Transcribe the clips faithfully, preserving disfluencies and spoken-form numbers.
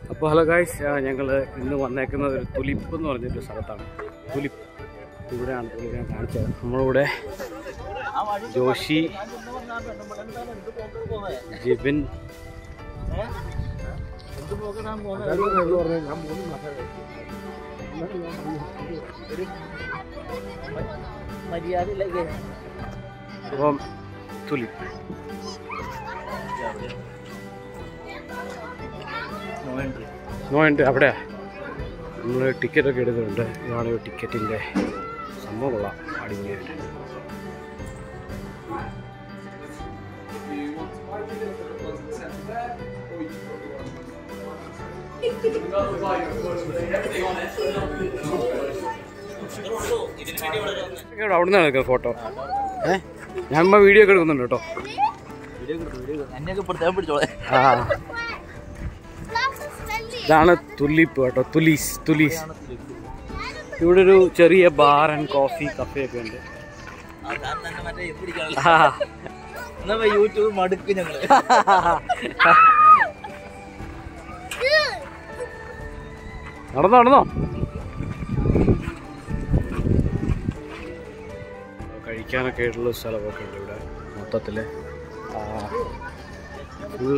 അപ്പോൾ hello guys, ഞങ്ങൾ ഇന്ന് വന്നേക്കുന്നത് ഒരു തുലിപ്പ് എന്ന് പറഞ്ഞൊരു സ്ഥലത്താണ്. തുലിപ്പ് ഇവിടെയാണ് തുലിപ്പ് ഞാൻ കാണിച്ചത്. നമ്മളിവിടെ ജോഷി, ജിബിൻ, അപ്പം തുലിപ്പ് നോയുണ്ട്. അവിടെയാ നമ്മൾ ടിക്കറ്റൊക്കെ എടുക്കുന്നുണ്ട്. ഇതാണ് ടിക്കറ്റിൻ്റെ സംഭവം. കൊള്ളാം, അടിപൊളിയായിട്ട്. അവിടെ നിന്നാണ് എടുക്കുക ഫോട്ടോ. ഏഹ് ഞാൻ ഇമ്മ വീഡിയോ ഒക്കെ എടുക്കുന്നുണ്ട് കേട്ടോ. ആ ഇതാണ് തുലിപ്പ് കേട്ടോ. തുലീസ് തുലീസ് ഇവിടെ ഒരു ചെറിയ ബാർ ആൻഡ് കോഫി കഫേ ഒക്കെ ഉണ്ട്. യൂട്യൂബ് മടുക്ക് ഞങ്ങള്. നടന്നോ നടന്നോ കഴിക്കാനൊക്കെ ആയിട്ടുള്ള സ്ഥലമൊക്കെ ഉണ്ട് ഇവിടെ. മൊത്തത്തില് ഫുൾ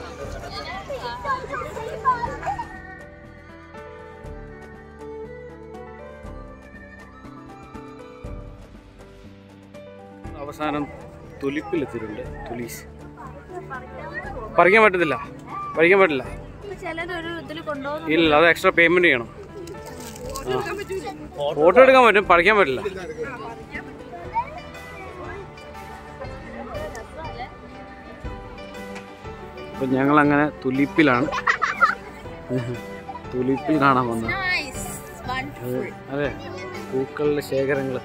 അവസാനം തുലിപ്പിലെത്തിയിട്ടുണ്ട്. തുലീസ് പറിക്കാൻ പറ്റത്തില്ല, പറിക്കാൻ പറ്റില്ല. ഇല്ല, അത് എക്സ്ട്രാ പേയ്മെന്റ് ചെയ്യണം. ഫോട്ടോ എടുക്കാൻ പറ്റും, പറിക്കാൻ പറ്റില്ല. അപ്പൊ ഞങ്ങൾ അങ്ങനെ തുലിപ്പിലാണ്. തുലിപ്പിൽ കാണാൻ വന്നത്. അതെ, പൂക്കളുടെ ശേഖരങ്ങള്.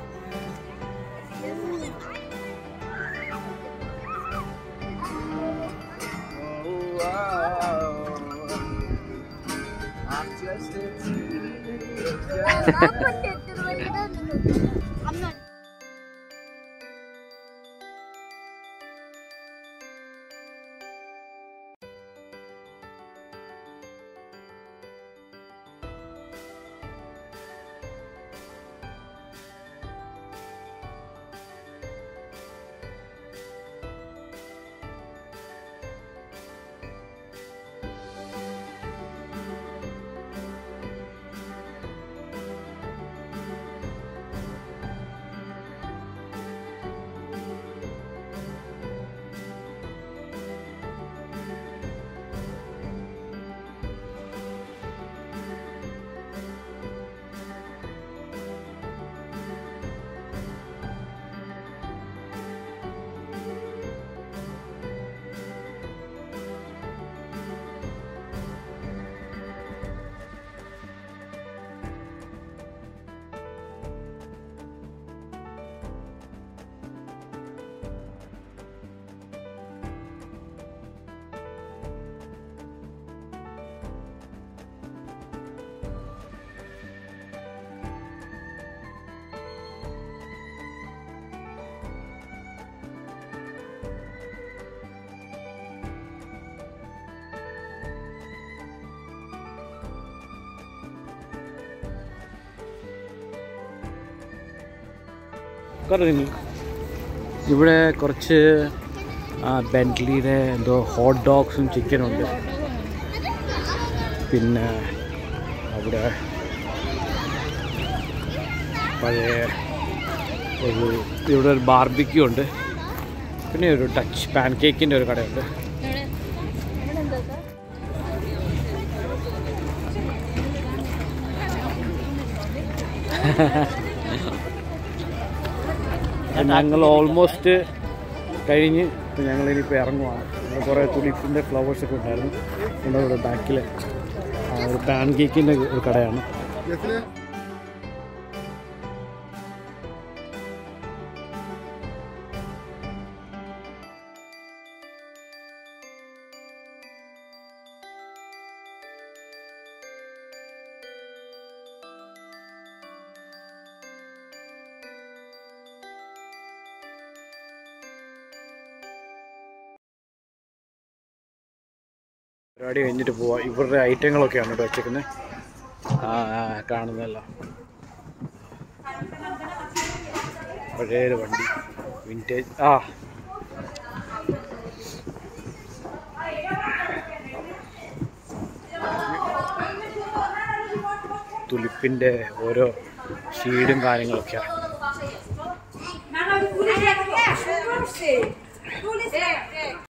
ഇവിടെ കുറച്ച് ബെന്റ്ലിയുടെ എന്തോ ഹോട്ട് ഡോഗ്സും ചിക്കനും ഉണ്ട്. പിന്നെ അവിടെ പഴയ ഒരു ഇവിടെ ഒരു ബാർബിക്യൂ ഉണ്ട്. പിന്നെ ഒരു ഡച്ച് പാൻ കേക്കിൻ്റെ ഒരു കടയുണ്ട്. ഞങ്ങൾ ഓൾമോസ്റ്റ് കഴിഞ്ഞ് ഇപ്പം ഞങ്ങളിനിപ്പോൾ ഇറങ്ങുവാണ്. ഇവിടെ കുറേ തുലിപ്പിൻ്റെ ഫ്ലവേഴ്സൊക്കെ ഉണ്ടായിരുന്നു. നമ്മുടെ ഇവിടെ ബാക്കിൽ ഒരു പാൻ കേക്കിൻ്റെ ഒരു കടയാണ്. പരിപാടി കഴിഞ്ഞിട്ട് പോവാം. ഇവരുടെ ഐറ്റങ്ങളൊക്കെയാണ് ഇവിടെ വെച്ചേക്കുന്നത്. കാണുന്നതല്ല പഴയ വണ്ടി വിൻറ്റേജ്. ആ തുലിപ്പിൻ്റെ ഓരോ ഷീഡും കാര്യങ്ങളൊക്കെയാണ്.